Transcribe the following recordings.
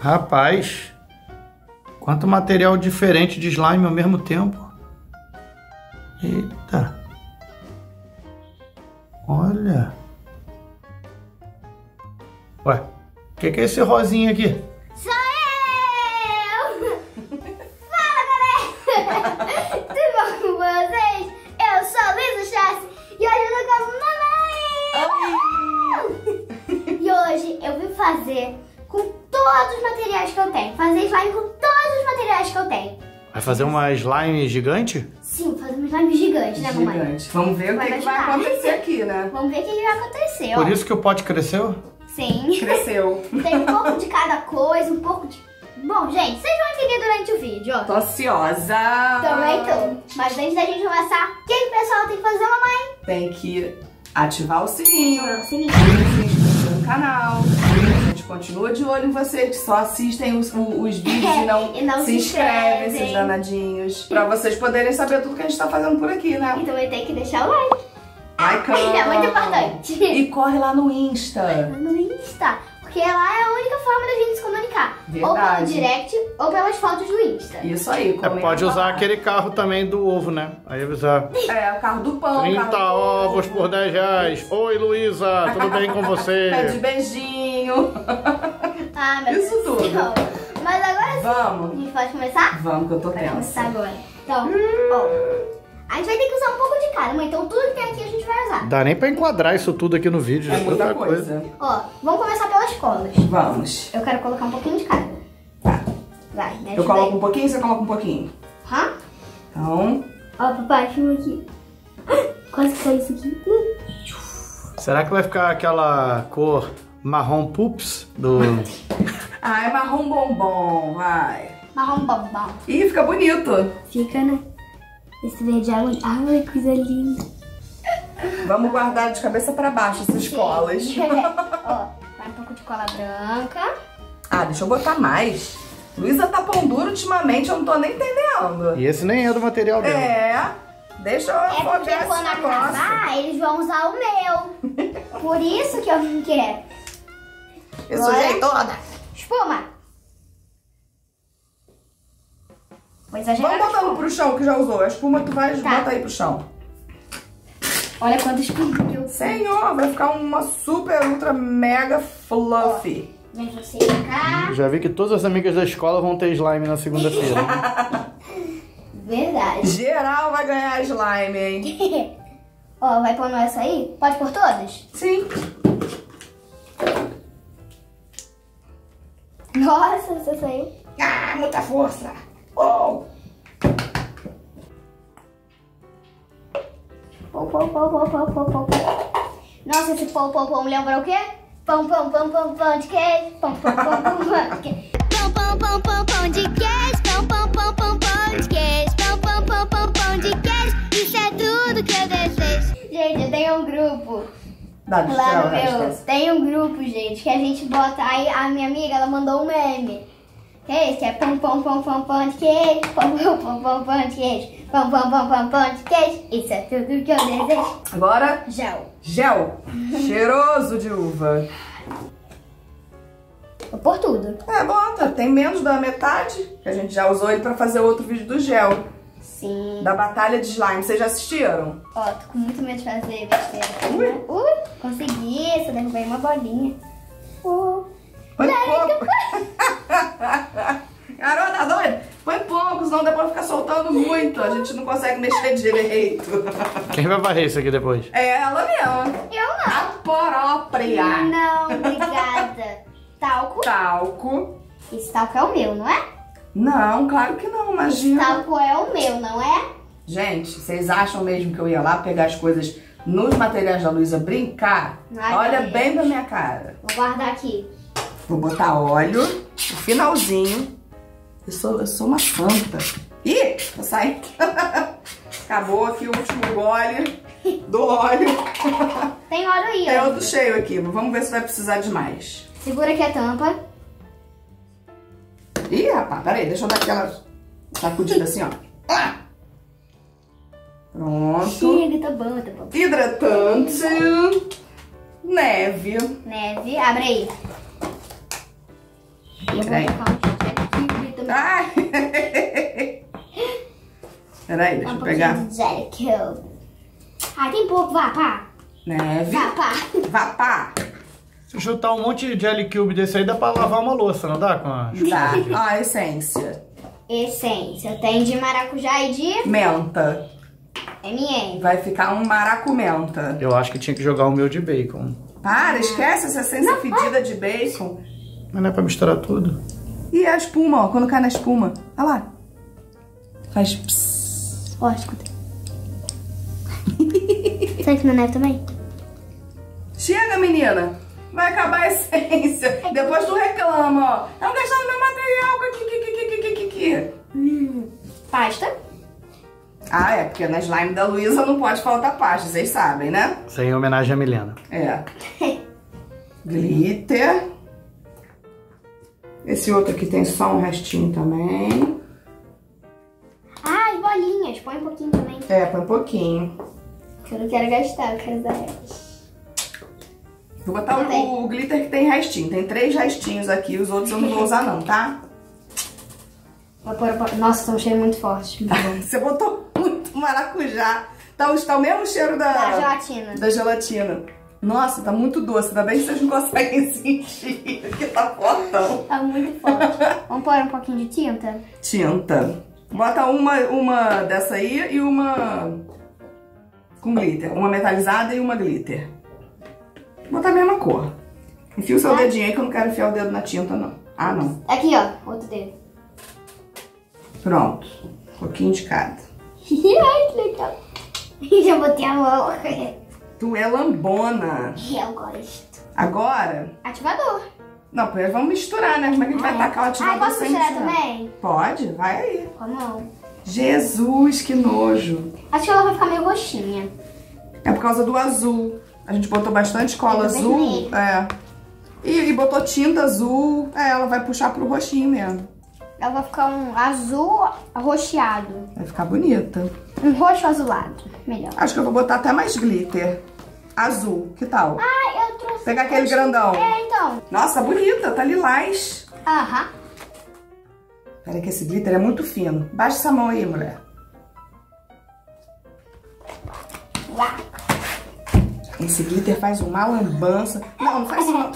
Rapaz, quanto material diferente de slime ao mesmo tempo. Eita. Olha. Ué, o que é esse rosinha aqui? Sou eu! Fala, galera! Tudo bom com vocês? Eu sou a Luísa Chassi e hoje eu tô com a mamãe! E hoje eu vim fazer com todos os materiais que eu tenho. Fazer slime com todos os materiais que eu tenho. Vai fazer uma slime gigante? Sim, fazer um slime gigante, né, mamãe? Gigante. Vamos ver o que vai acontecer aqui, né? Vamos ver o que vai acontecer, ó. Por isso que o pote cresceu? Sim. Cresceu. Tem um pouco de cada coisa, um pouco de... Bom, gente, vocês vão entender durante o vídeo, ó. Tô ansiosa. Também tô. Mas antes da gente começar, o que o pessoal tem que fazer, mamãe? Tem que ativar o sininho. O sininho. Se inscrever no canal. A gente continua de olho em vocês que só assistem os vídeos e não se inscrevem, esses danadinhos. Pra vocês poderem saber tudo que a gente tá fazendo por aqui, né? E também tem que deixar o like. Like. É muito importante. E corre lá no Insta. No Insta. Porque lá é a única forma da gente se comunicar. Verdade. Ou pelo direct, ou pelas fotos do Insta. Isso aí. Pode usar aquele carro também do ovo, né? Aí avisar. É, o carro do pão. 30 ovos por 10 reais. Oi, Luísa, tudo bem com você? Pede beijinho. Ah, meu Isso Deus do tudo. céu. Mas agora sim. Vamos. A gente pode começar? Vamos, que eu tô Vai tensa. começar agora. Então, ó. A gente vai ter que usar um pouco de cada, mas então tudo que tem aqui a gente vai usar. Dá nem pra enquadrar isso tudo aqui no vídeo. É isso muita outra coisa. Ó, vamos começar pelas colas. Vamos. Eu quero colocar um pouquinho de cada. Tá. Vai, né? Eu coloco um pouquinho, você coloca um pouquinho. Hã? Então... Ó, papai, filma aqui. Quase que caiu isso aqui. Será que vai ficar aquela cor marrom pups do... Ah, é marrom bombom, vai. Marrom bombom. Ih, fica bonito. Fica, né? Esse verde é muito... Ai, coisa linda. Vamos guardar de cabeça pra baixo essas colas. Ó, vai um pouco de cola branca. Ah, deixa eu botar mais. Luísa tá pão duro ultimamente, eu não tô nem entendendo. E esse nem é do material dela. É, deixa eu É porque focar esse quando negócio. acabar, eles vão usar o meu. Por isso que eu não quero. Eu sujei toda. Espuma. Vou exagerar. Vamos botando pro chão que já usou. A espuma tu vai Tá. bota aí pro chão. Olha quanta espuma que eu... Senhor, vai ficar uma super, ultra, mega fluffy. Vem você cá. Já vi que todas as amigas da escola vão ter slime na segunda-feira. Verdade. Geral vai ganhar slime, hein? Ó, vai pondo essa aí? Pode por todas? Sim. Nossa, você saiu. Ah, muita força. Oh. Pão, pão, pão, pão, pão, pão, pão. Nossa, esse pão, pão, pão lembra o quê? Pão, pão, pão, pão, pão de queijo. Pão, pão, pão, pão, pão de queijo. Pão, pão, pão, pão, pão de queijo. Pão, pão, pão, pão, pão de queijo. Pão, pão, pão, pão, pão de queijo. Isso é tudo que eu desejo. Gente, eu tenho um grupo. Dá de Lá tirar no o resto meu, dessa. tem um grupo, gente, que a gente bota. Aí a minha amiga, ela mandou um meme. Que é esse? Que é pão, pão, pão, pão, pão de queijo. Pão, pão, pão, pão, pão de queijo. Pão, pão, pão, pão, pão de queijo. Isso é tudo que eu desejo. Agora, Gel. gel. Cheiroso de uva. Vou pôr tudo. É, bota. Tem menos da metade. Que a gente já usou ele pra fazer outro vídeo do gel. Sim. Da batalha de slime. Vocês já assistiram? Ó, tô com muito medo de fazer besteira. Né? Consegui. Só derrubei uma bolinha. Põe pouco. Garota doida, põe pouco, senão depois fica soltando muito. A gente não consegue mexer direito. Quem vai varrer isso aqui depois? É ela mesma. Eu não. A própria. Não, obrigada. Talco. Talco. Esse talco é o meu, não é? Não, claro que não, imagina. Talco é o meu, não é? Gente, vocês acham mesmo que eu ia lá pegar as coisas nos materiais da Luísa brincar? Ai, Olha Deus. bem pra minha cara. Vou guardar aqui. Vou botar óleo, no finalzinho. Eu sou uma santa. Ih, tô saindo. Acabou aqui o último gole do óleo. Tem óleo aí, Tem ó. outro cheio aqui, mas vamos ver se vai precisar de mais. Segura aqui a tampa. Ih, rapaz, peraí, deixa eu dar aquela sacudida assim, ó. Ah! Pronto. Chega, tá bom, tá bom. Hidratante. Neve. Neve, abre aí. E eu vou colocar um Jelly Cube também. Ai! Peraí, deixa eu pegar. De Jelly Cube. Ai, tem pouco, vá, pá. Neve. Vá, pá. Vá, pá. Se chutar um monte de Jelly Cube desse aí, dá pra lavar uma louça, não dá? Com a... Dá. Ó, essência. Essência. Tem de maracujá e de Menta. M&M. Vai ficar um maracumenta. Eu acho que tinha que jogar o meu de bacon. Para, esquece essa essência fedida de bacon. Mas não é pra misturar tudo. E a espuma, ó, quando cai na espuma. Olha lá. Faz psss. Ó, escuta. Será que na neve também? Chega, menina. Vai acabar a essência. Depois tu reclama, ó. Estão gastando meu material. Pasta. Ah, é, porque na slime da Luísa não pode faltar pasta, vocês sabem, né? Isso aí é homenagem à Milena. É. Glitter. Esse outro aqui tem só um restinho também. Ah, as bolinhas. Põe um pouquinho também. É, põe um pouquinho. Eu não quero gastar, eu quero usar elas. Vou botar o glitter que tem restinho. Tem 3 restinhos aqui, os outros eu não vou usar não, tá? Vou pôr. Nossa, tá um cheiro muito forte. Você botou muito maracujá. Tá o mesmo cheiro Da gelatina. Da gelatina. Nossa, tá muito doce. Ainda bem que vocês não conseguem sentir, porque tá fortão. Tá muito forte. Vamos pôr um pouquinho de tinta? Tinta. Bota uma dessa aí e uma com glitter. Uma metalizada e uma glitter. Vou botar a mesma cor. Enfia o seu dedinho aí que eu não quero enfiar o dedo na tinta, não. Ah, não. Aqui, ó. Outro dedo. Pronto. Um pouquinho de cada. Ai, que legal. Já botei a mão. Tu é lambona. Eu gosto. Agora... Ativador. Não, primeiro vamos misturar, né? Como é que a gente vai tacar o ativador posso sem misturar misturar? também? Pode, vai aí. Com a mão. Jesus, que nojo. Acho que ela vai ficar meio roxinha. É por causa do azul. A gente botou bastante cola azul. Vermelho. É. E botou tinta azul. É, ela vai puxar pro roxinho mesmo. Ela vai ficar um azul arroxeado. Vai ficar bonita. Um roxo azulado. Melhor. Acho que eu vou botar até mais glitter. Azul, que tal? Ah, eu trouxe. Pegar aquele grandão. É, então. Nossa, tá bonita, tá lilás. Aham. Pera que esse glitter é muito fino. Baixa essa mão aí, mulher. Uau. Esse glitter faz uma lambança. Não, não faz isso não.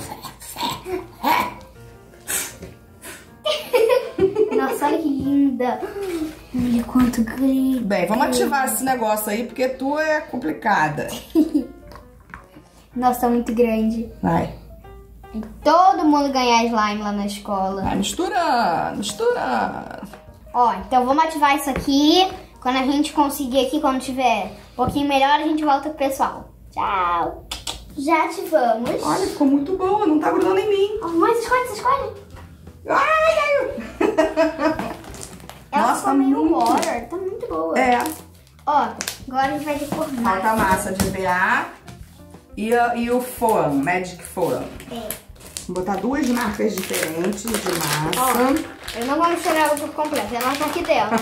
Nossa, olha que linda. Olha quanto glitter. Bem, vamos ativar esse negócio aí, porque tu é complicada. Nossa, tá muito grande. Vai. Tem que todo mundo ganhar slime lá na escola. Vai misturando, misturando. Ó, então vamos ativar isso aqui. Quando a gente conseguir aqui, quando tiver um pouquinho melhor, a gente volta pro pessoal. Tchau. Já ativamos. Olha, ficou muito boa, não tá grudando em mim. Ó, mas escolhe. Ai, Ela nossa, ficou meio muito. water, tá muito boa. É, Ó, agora a gente vai deformar. falta a massa de EVA e o foam, Magic Foam. É. Vou botar 2 marcas diferentes de massa. Ó, eu não vou misturar ela por completo, ela tá aqui dentro,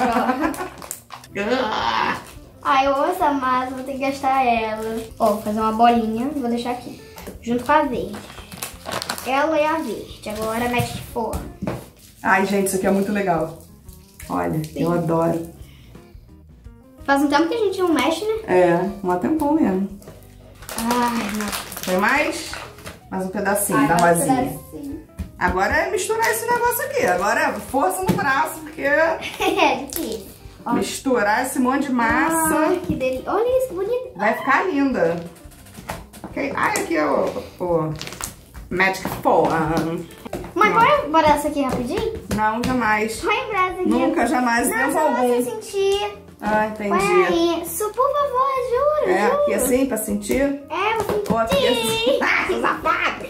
ó. Ai, eu amo essa massa, vou ter que gastar ela. Ó, vou fazer uma bolinha e vou deixar aqui, junto com a verde. Ela e a verde, agora Magic Foam. Ai, gente, isso aqui é muito legal. Olha, eu adoro. Faz um tempo que a gente não mexe, né? É, um tempão mesmo. Ai, nossa. Tem mais? Mais um pedacinho Ai, da vai rosinha. assim. Agora é misturar esse negócio aqui. Agora é força no braço, porque É, difícil. Ó. misturar esse monte de massa Ai, que delícia. Olha isso, que bonito. vai ficar linda. Ok? Ai, aqui é o Magic Foam. Mas bora embora essa aqui rapidinho? Não, jamais. Põe em brasa aqui. Nunca, jamais, Não, tempo só algum. você sentir. Ah, Põe entendi. aí. Por favor, juro, É, juro. aqui assim, pra sentir? É, vou sentir. Ou aqui assim? Ah, seu safado!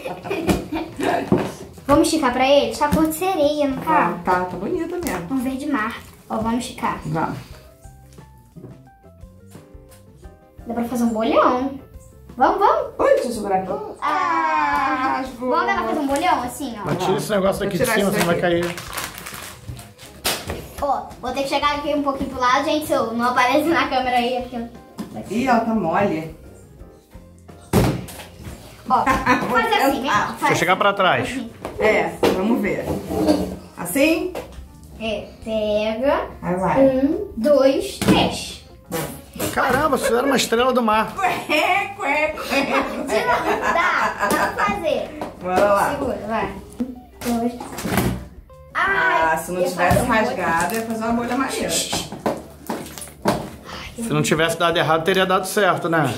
Vamos esticar pra ele? Tá cor de sereia, não tá? Tá bonita mesmo. Um verde mar. Ó, vamos esticar. Vamos. Dá pra fazer um bolhão. Vamos. Oi, deixa eu segurar aqui. Rasgou. Vamos dar pra fazer um bolhão, assim, ó. Mas tira esse negócio daqui de Vou tirar cima, isso senão vai daqui. cair. Ó, vou ter que chegar aqui um pouquinho pro lado, gente, se eu não aparecer na câmera aí. Aqui, ó. Ih, ela tá mole. Ó, vou fazer assim, né? Deixa eu chegar pra trás. É, vamos ver. Assim? É, pega. Aí vai. 1, 2, 3. Caramba, você era uma estrela do mar. Cué, cué, cué. De novo, dá pra fazer. Bora lá. Segura, vai. 2. Ah, se não tivesse rasgado, ia fazer uma bolha maneira. Se não tivesse dado errado, teria dado certo, né?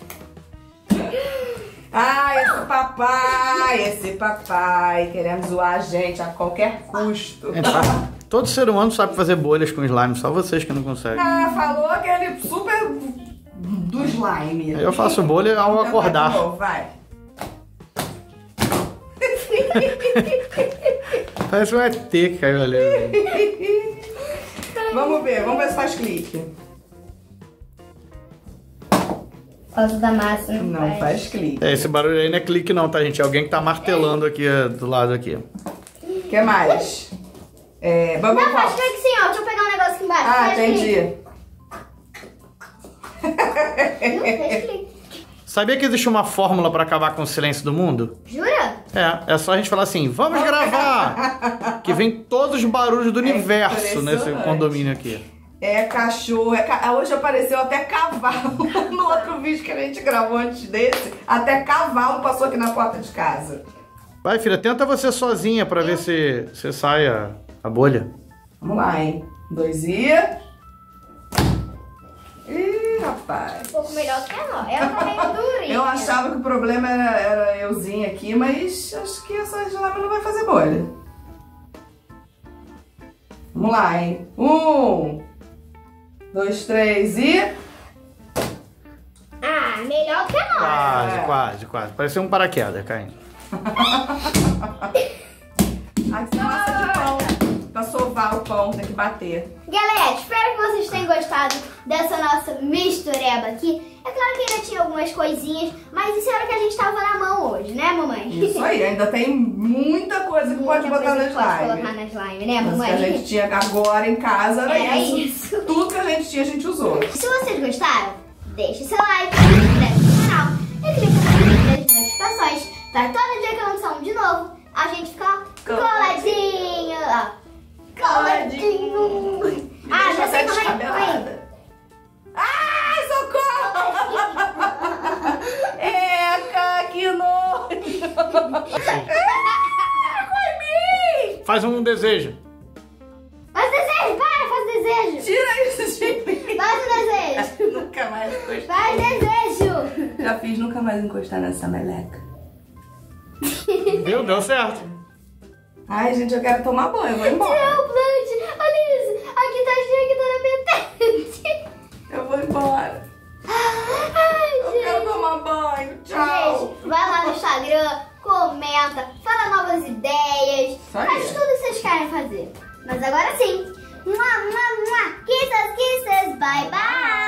Ah, esse papai querendo zoar a gente a qualquer custo. Todo ser humano sabe fazer bolhas com slime, só vocês que não conseguem. Ah, falou aquele super do slime. Eu faço bolha ao acordar. Então, vai. Parece um ET que caiu ali. Vamos ver se faz clique. Por causa da massa, Não faz clique. É, esse barulho aí não é clique não, tá, gente? É alguém que tá martelando aqui do lado aqui. O que mais? Não, faz clique sim, ó. Deixa eu pegar um negócio aqui embaixo. Ah, Faz entendi. clique. Não, faz clique. Sabia que existe uma fórmula pra acabar com o silêncio do mundo? Jura? É só a gente falar assim, vamos gravar! Que vem todos os barulhos do universo nesse impressionante. condomínio aqui. É cachorro, hoje apareceu até cavalo no outro vídeo que a gente gravou antes desse. Até cavalo passou aqui na porta de casa. Vai, filha, tenta você sozinha pra ver se sai a bolha. Vamos lá, hein? 2 e... Ih, rapaz. Um pouco melhor que a nossa. Ela tá meio durinha. Eu achava que o problema era euzinha aqui, mas acho que essa gelada não vai fazer bolha. Vamos lá, hein? 1, 2, 3 e... Ah, melhor que a nossa. Quase. Pareceu um paraquedas caindo. Aqui é massa de pão. Pra sovar o pão, tem que bater. Galera, espero que vocês tenham gostado dessa nossa mistureba aqui. É claro que ainda tinha algumas coisinhas, mas isso era o que a gente tava na mão hoje, né, mamãe? Isso aí, ainda tem muita coisa que pode botar na Pode colocar slime. na slime, né, Mas mamãe? que a gente tinha agora em casa era Era isso. isso. Tudo que a gente tinha, a gente usou. Se vocês gostaram, deixe seu like, se inscreve no canal e clica no sininho das notificações para todo dia que eu lançar um de novo, a gente ficar coladinho. Ó. Coladinho. Ah, já sei como é que foi. Ai, socorro! Eca, que nojo! Faz um desejo. Faz desejo, faz desejo. Tira isso de mim! Faz o desejo. Nunca mais encostar. Faz desejo. Já fiz nunca mais encostar nessa meleca. Deu certo. Ai, gente, eu quero tomar banho, eu vou embora. Tchau, Blanche. Olha isso. Aqui tá cheio, aqui tá na metade. Eu vou embora. Ai, Eu quero tomar banho. Tchau. Gente, vai lá no Instagram, comenta, fala novas ideias, Isso aí. faz tudo que vocês querem fazer. Mas agora sim. Kisses, kisses, bye bye.